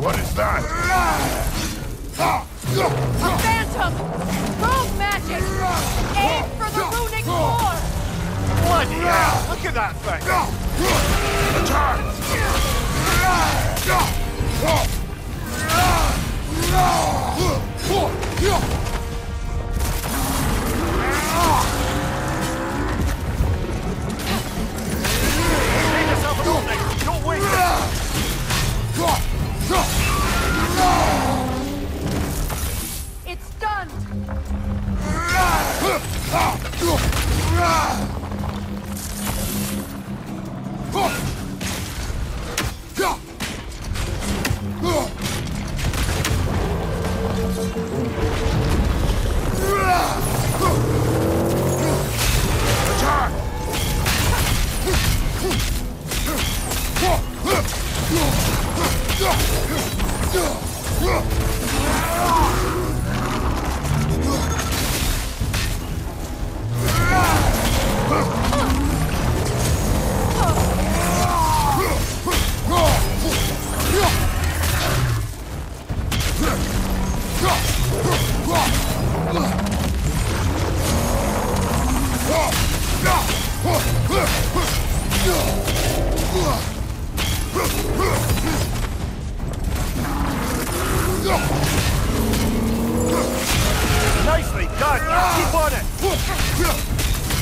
What is that? A phantom! Rogue magic! Aim for the runic core! Bloody hell! Look at that thing! Make yourself an opening! Don't waste it! It's done! Nicely done! Keep on it!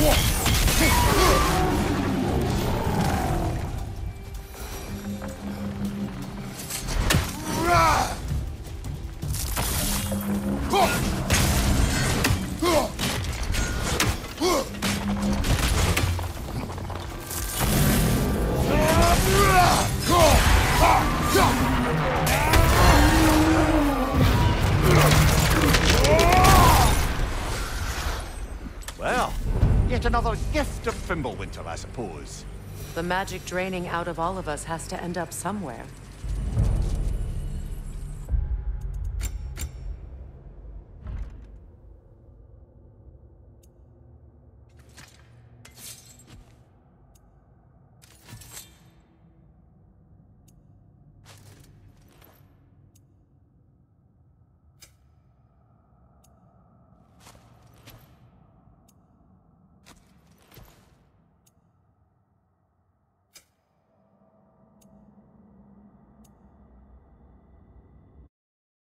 Well, yet another gift of Fimbulwinter, I suppose. The magic draining out of all of us has to end up somewhere.